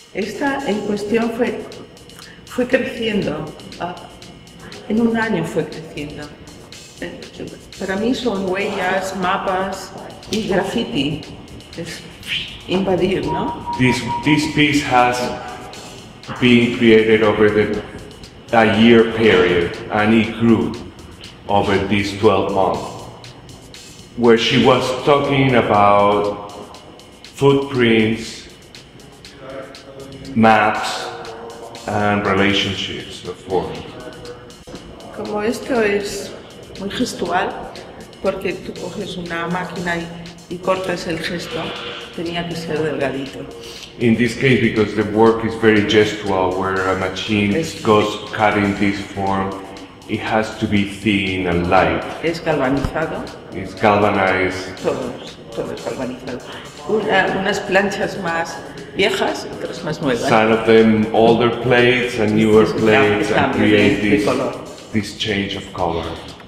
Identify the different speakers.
Speaker 1: Esta en cuestión fue creciendo, en un año fue creciendo. Para mí son huellas, mapas y graffiti. Es invadir, ¿no?
Speaker 2: This piece has been created over a year period, and it grew over these 12 months, where she was talking about footprints, maps, and relationships of work.
Speaker 1: Como esto es muy gestual, porque tú coges una máquina y cortas el gesto, tenía que ser delgadito.
Speaker 2: In this case, because the work is very gestual, where a machine goes cutting this form, it has to be thin and light.
Speaker 1: Es galvanizado.
Speaker 2: It's galvanized.
Speaker 1: Todo es galvanizado. Unas planchas más viejas, otras más nuevas.
Speaker 2: Some of them older plates and newer plates, and create this change of color.